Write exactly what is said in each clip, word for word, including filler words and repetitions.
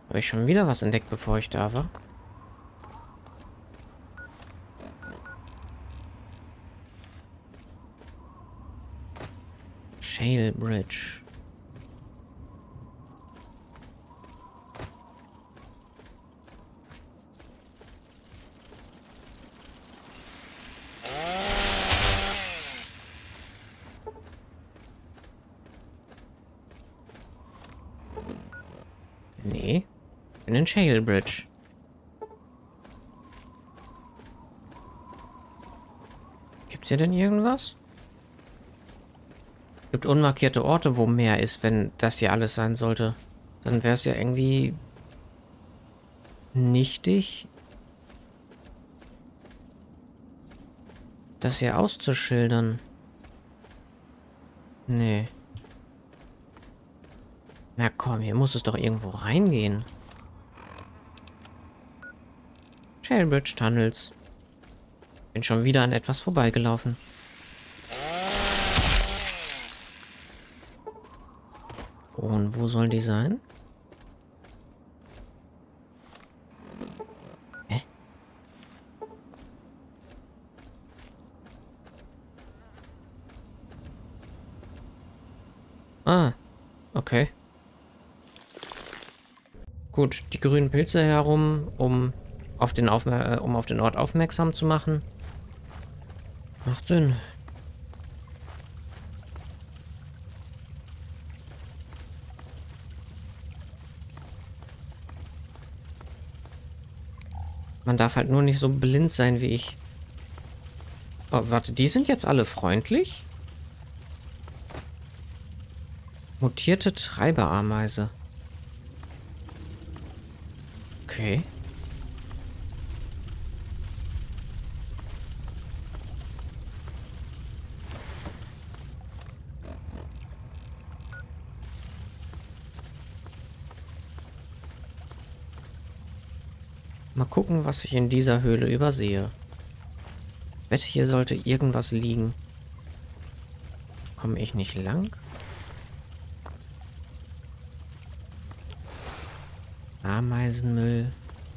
Habe ich schon wieder was entdeckt, bevor ich da war? Shale Bridge. Nee. In den Shale Bridge. Gibt's hier denn irgendwas? Es gibt unmarkierte Orte, wo mehr ist, wenn das hier alles sein sollte. Dann wäre es ja irgendwie nichtig, das hier auszuschildern. Nee. Na komm, hier muss es doch irgendwo reingehen. Shale Bridge Tunnels. Bin schon wieder an etwas vorbeigelaufen. Und wo soll die sein? Hä? Ah, okay. Gut, die grünen Pilze herum, um auf den, Aufmer äh, um auf den Ort aufmerksam zu machen. Macht Sinn. Man darf halt nur nicht so blind sein wie ich. Oh, warte, die sind jetzt alle freundlich? Mutierte Treiberameise. Okay. Mal gucken, was ich in dieser Höhle übersehe. Ich wette, hier sollte irgendwas liegen. Komme ich nicht lang? Ameisenmüll.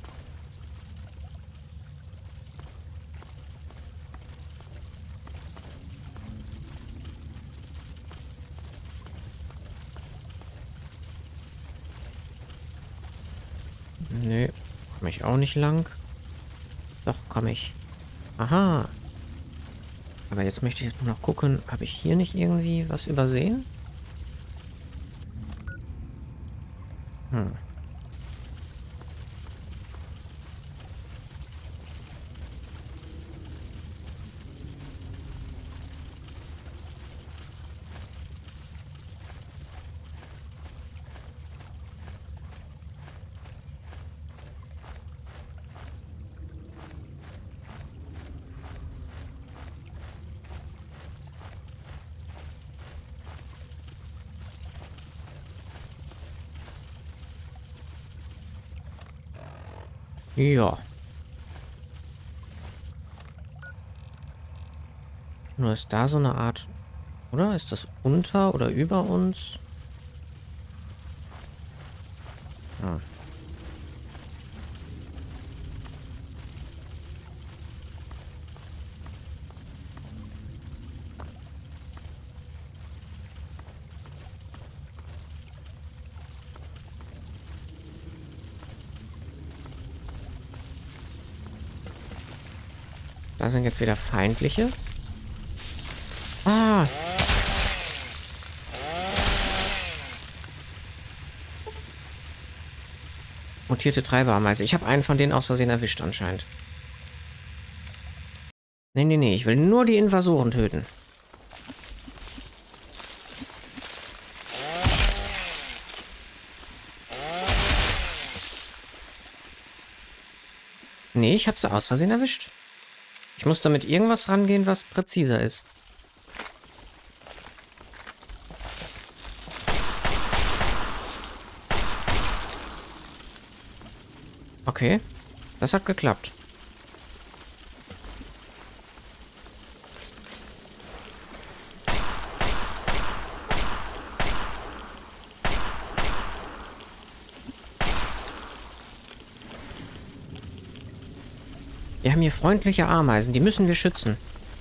Nö, komme ich auch nicht lang. Doch, komme ich. Aha. Aber jetzt möchte ich jetzt nur noch gucken, habe ich hier nicht irgendwie was übersehen? Hm. Ja. Nur ist da so eine Art... Oder? Ist das unter oder über uns? Hm. Da sind jetzt wieder feindliche. Ah! Mutierte Treiberameise. Ich habe einen von denen aus Versehen erwischt anscheinend. Nee, nee, nee. Ich will nur die Invasoren töten. Nee, ich habe sie aus Versehen erwischt. Ich muss damit irgendwas rangehen, was präziser ist. Okay, das hat geklappt. Wir haben hier freundliche Ameisen, die müssen wir schützen.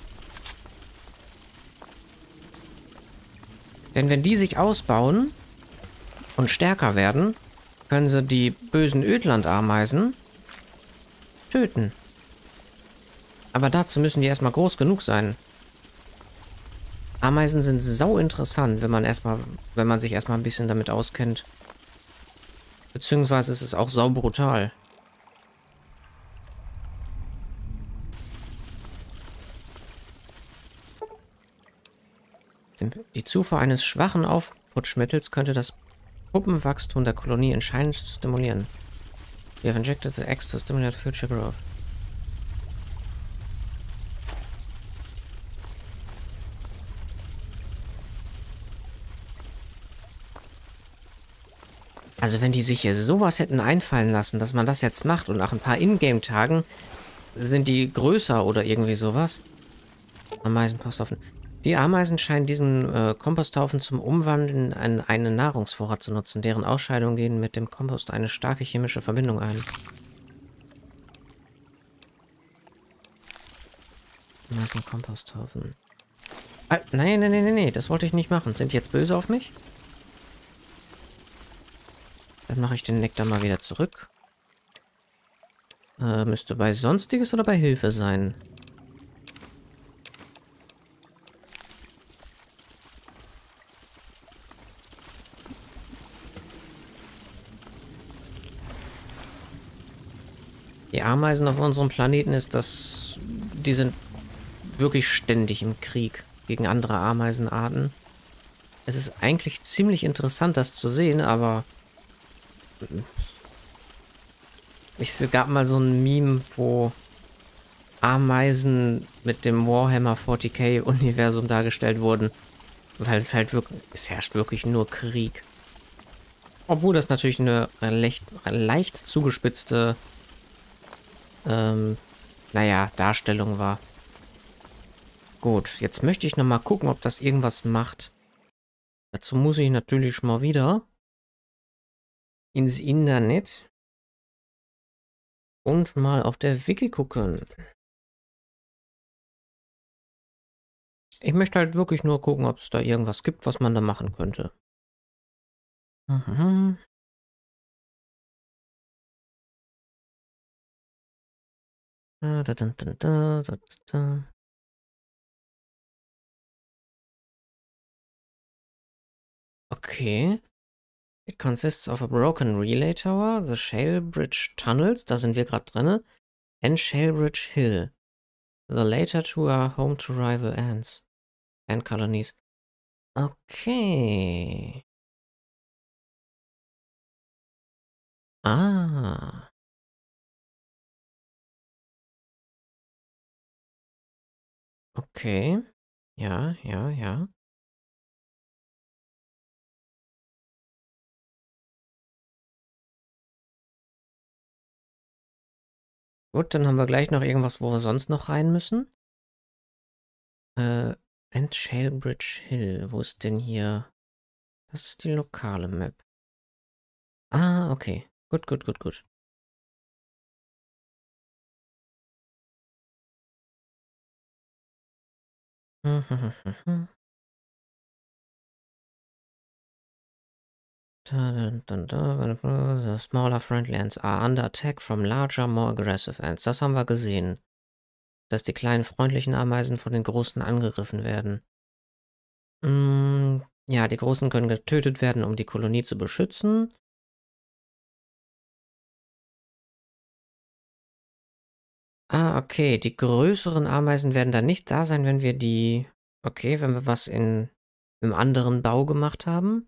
Denn wenn die sich ausbauen und stärker werden, können sie die bösen Ödlandameisen töten. Aber dazu müssen die erstmal groß genug sein. Ameisen sind sau interessant, wenn man erstmal, wenn man sich erstmal ein bisschen damit auskennt. Beziehungsweise ist es auch sau brutal. Die Zufuhr eines schwachen Aufputschmittels könnte das Puppenwachstum der Kolonie entscheidend stimulieren. We have injected the eggs to stimulate future growth. Also wenn die sich hier sowas hätten einfallen lassen, dass man das jetzt macht und nach ein paar Ingame-Tagen sind die größer oder irgendwie sowas. Ameisenposthaufen. Die Ameisen scheinen diesen äh, Komposthaufen zum Umwandeln in einen Nahrungsvorrat zu nutzen. Deren Ausscheidungen gehen mit dem Kompost eine starke chemische Verbindung ein. Ameisenkomposthaufen. Ah, nein, nein, nein, nein, nein, das wollte ich nicht machen. Sind die jetzt böse auf mich? Dann mache ich den Nektar mal wieder zurück. Äh, müsste bei Sonstiges oder bei Hilfe sein. Die Ameisen auf unserem Planeten ist das... Die sind wirklich ständig im Krieg gegen andere Ameisenarten. Es ist eigentlich ziemlich interessant, das zu sehen, aber... Es gab mal so ein Meme, wo Ameisen mit dem Warhammer vierzig K Universum dargestellt wurden. Weil es halt wirklich... Es herrscht wirklich nur Krieg. Obwohl das natürlich eine leicht, leicht zugespitzte... Ähm, naja, Darstellung war. Gut, jetzt möchte ich noch mal gucken, ob das irgendwas macht. Dazu muss ich natürlich schon mal wieder ins Internet und mal auf der Wiki gucken. Ich möchte halt wirklich nur gucken, ob es da irgendwas gibt, was man da machen könnte. Mhm. Da, da, da, da, da, da. Okay. It consists of a broken relay tower, the Shale Bridge Tunnels, da sind wir gerade drin, and Shale Bridge Hill. The later two are home to rival ants and colonies. Okay. Ah. Okay. Ja, ja, ja. Gut, dann haben wir gleich noch irgendwas, wo wir sonst noch rein müssen. Äh, and Shalebridge Hill. Wo ist denn hier? Das ist die lokale Map. Ah, okay. Gut, gut, gut, gut. Dun, dun, dun, the smaller friendly ants are under attack from larger, more aggressive ants. Das haben wir gesehen. Dass die kleinen freundlichen Ameisen von den großen angegriffen werden. Mm, ja, die großen können getötet werden, um die Kolonie zu beschützen. Ah, okay. Die größeren Ameisen werden dann nicht da sein, wenn wir die... Okay, wenn wir was in einem anderen Bau gemacht haben.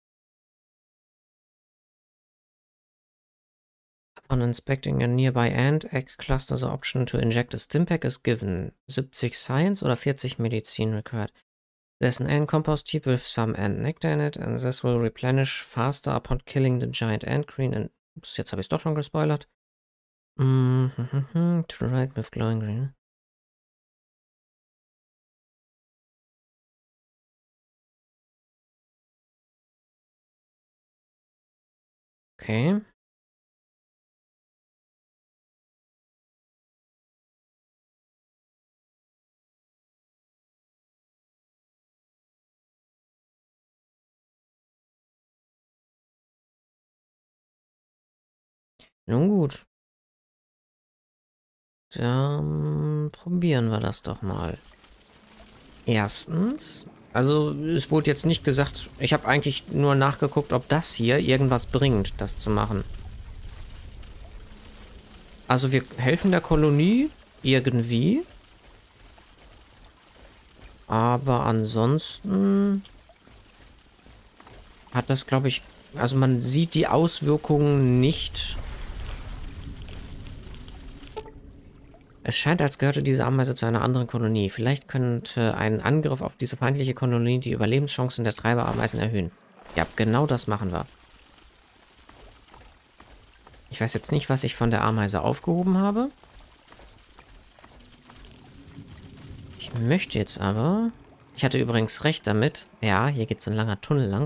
Upon inspecting a nearby ant, egg cluster, the option to inject a stimpack is given. siebzig Science oder vierzig Medizin required. There's an ant compost heap with some ant nectar in it, and this will replenish faster upon killing the giant ant queen. And, ups, jetzt habe ich es doch schon gespoilert. Mm -hmm, to the right with glowing green. Okay. Nun gut. Dann probieren wir das doch mal. Erstens, also es wurde jetzt nicht gesagt, ich habe eigentlich nur nachgeguckt, ob das hier irgendwas bringt, das zu machen. Also wir helfen der Kolonie irgendwie, aber ansonsten hat das, glaube ich, also man sieht die Auswirkungen nicht. Es scheint, als gehörte diese Ameise zu einer anderen Kolonie. Vielleicht könnte ein Angriff auf diese feindliche Kolonie die Überlebenschancen der Treiberameisen erhöhen. Ja, genau das machen wir. Ich weiß jetzt nicht, was ich von der Ameise aufgehoben habe. Ich möchte jetzt aber... Ich hatte übrigens recht damit. Ja, hier geht so ein langer Tunnel lang.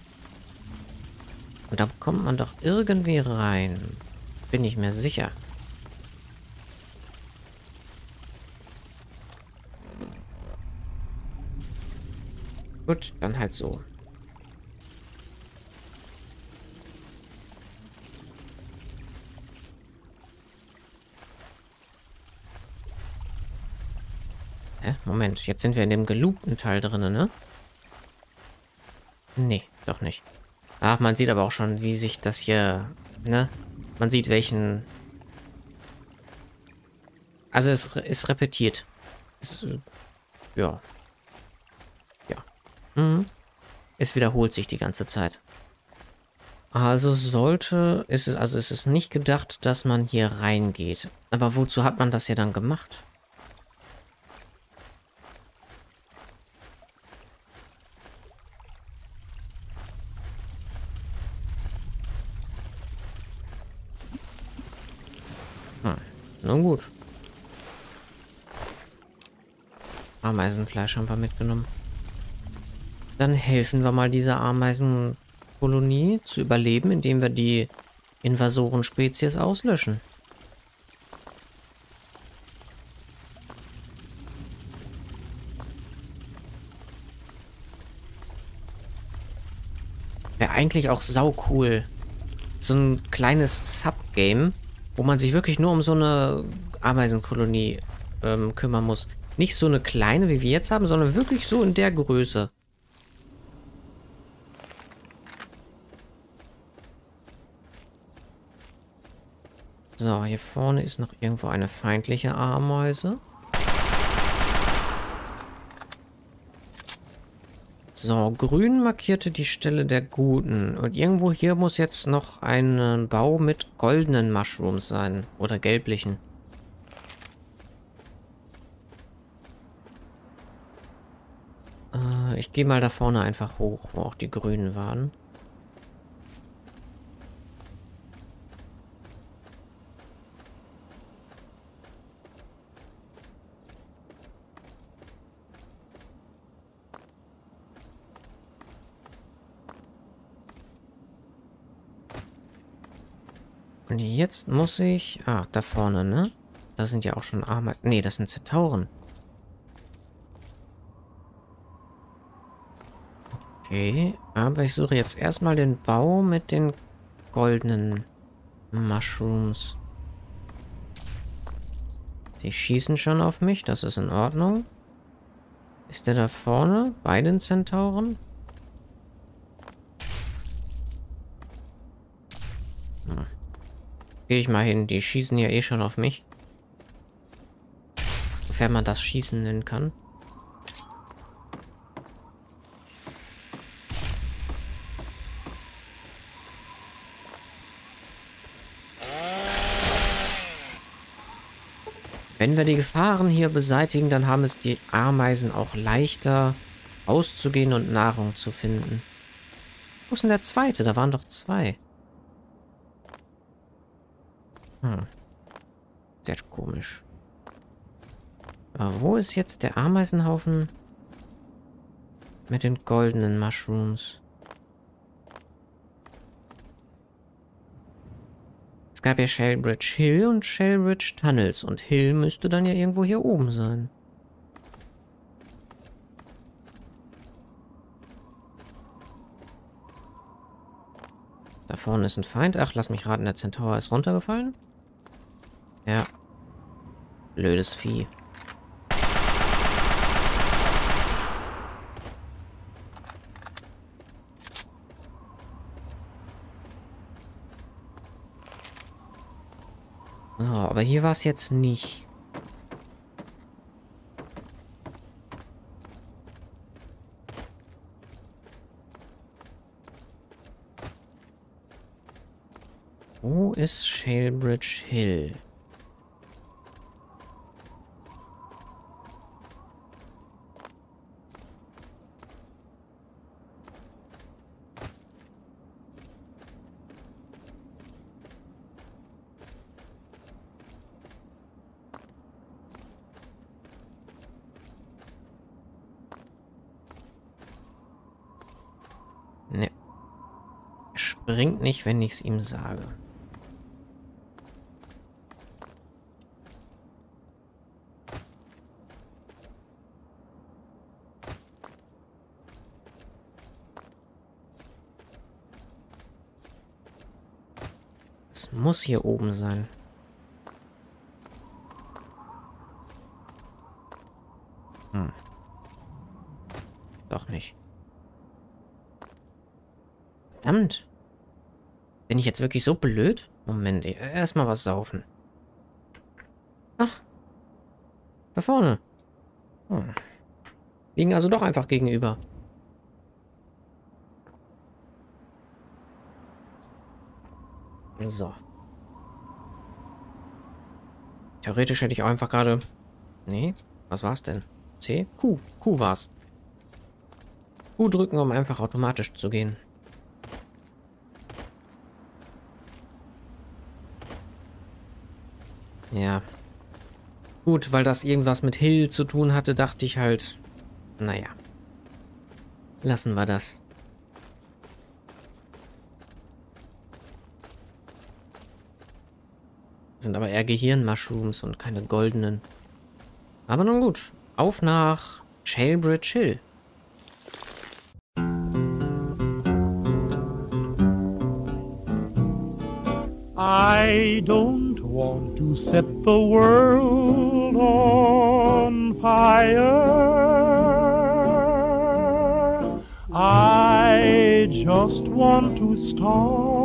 Und da kommt man doch irgendwie rein. Bin ich mir sicher. Gut, dann halt so. Hä? Moment, jetzt sind wir in dem geloopten Teil drin, ne? Nee, doch nicht. Ach, man sieht aber auch schon, wie sich das hier, ne? Man sieht, welchen... Also es ist repetiert. Es, äh, ja. Ja. Mhm. Es wiederholt sich die ganze Zeit. Also sollte... Ist es, also es ist nicht gedacht, dass man hier reingeht. Aber wozu hat man das ja dann gemacht? Hm. Na gut. Ameisenfleisch haben wir mitgenommen. Dann helfen wir mal dieser Ameisenkolonie zu überleben, indem wir die Invasoren-Spezies auslöschen. Wäre eigentlich auch sau cool. So ein kleines Subgame, wo man sich wirklich nur um so eine Ameisenkolonie ähm, kümmern muss. Nicht so eine kleine, wie wir jetzt haben, sondern wirklich so in der Größe. So, hier vorne ist noch irgendwo eine feindliche Ameise. So, grün markierte die Stelle der Guten. Und irgendwo hier muss jetzt noch ein Bau mit goldenen Mushrooms sein. Oder gelblichen. Äh, ich gehe mal da vorne einfach hoch, wo auch die Grünen waren. Und jetzt muss ich... Ah, da vorne, ne? Da sind ja auch schon Ameisen. Nee, das sind Zentauren. Okay, aber ich suche jetzt erstmal den Bau mit den goldenen Mushrooms. Die schießen schon auf mich, das ist in Ordnung. Ist der da vorne? Bei den Zentauren? Hm. Gehe ich mal hin, die schießen ja eh schon auf mich. Sofern man das Schießen nennen kann. Wenn wir die Gefahren hier beseitigen, dann haben es die Ameisen auch leichter auszugehen und Nahrung zu finden. Wo ist denn der zweite? Da waren doch zwei. Hm. Sehr komisch. Aber wo ist jetzt der Ameisenhaufen mit den goldenen Mushrooms? Es gab ja Shellbridge Hill und Shellbridge Tunnels. Und Hill müsste dann ja irgendwo hier oben sein. Da vorne ist ein Feind. Ach, lass mich raten, der Centaur ist runtergefallen? Ja. Blödes Vieh. So, aber hier war es jetzt nicht. Wo ist Shalebridge Hill? Ne. Er springt nicht, wenn ich es ihm sage. Es muss hier oben sein. Hm. Doch nicht. Verdammt. Bin ich jetzt wirklich so blöd? Moment, erstmal was saufen. Ach. Da vorne. Hm. Liegen also doch einfach gegenüber. So. Theoretisch hätte ich auch einfach gerade... Nee, was war's denn? C? Q. Q war's. Q drücken, um einfach automatisch zu gehen. Ja. Gut, weil das irgendwas mit Hill zu tun hatte, dachte ich halt... Naja. Lassen wir das. Sind aber eher Gehirnmushrooms und keine goldenen. Aber nun gut. Auf nach Shalebridge Hill. I don't want to set the world on fire. I just want to start